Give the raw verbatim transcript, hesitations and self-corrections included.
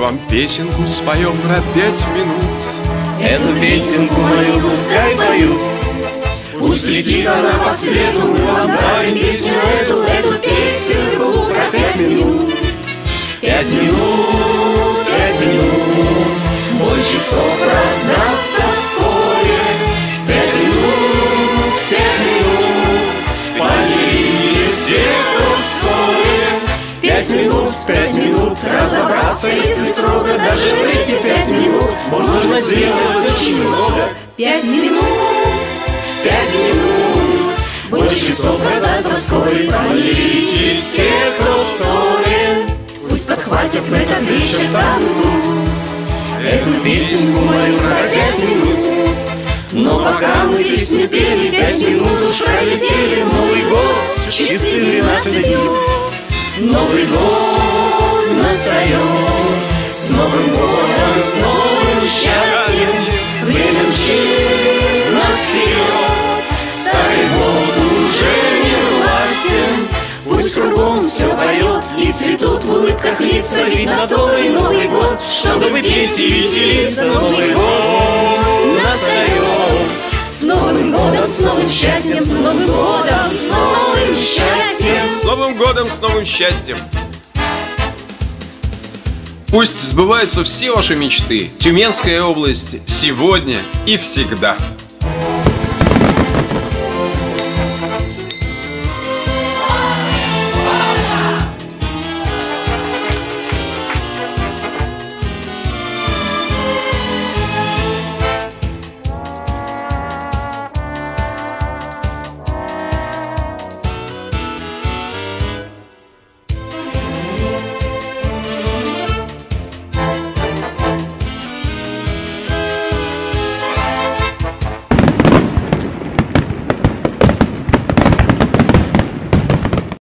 вам песенку споем про пять минут. Эту песенку мою пускай поют, пусть летит она по свету. Мы вам дарим песню эту, эту песенку про пять минут. Пять минут, пять минут, бой часов раздастся вскоре. Пять минут, пять минут, помиритесь все, кто в ссоре. Пять минут, пять минут, разобраться, если строго, даже в эти пять минут можно сделать очень много. Пять минут, пять минут, бой часов раздастся вскоре. Помиритесь те, кто в ссоре. Пусть подхватят в этот вечер танцу эту песенку мою про пять минут. Но пока мы песню пели, пять минут уж пролетели. Новый год, часы двенадцать бьют. Новый год настает, с Новым годом, с новым счастьем. Время мчит нас вперед, старый год уже не властен. Пусть кругом все поет и цветут в улыбках лица, ведь на то и Новый год, чтобы петь и веселиться. Новый год настает, с Новым годом, с новым счастьем, с Новым годом, с новым счастьем. С Новым годом, с новым счастьем! Пусть сбываются все ваши мечты. Тюменская область сегодня и всегда.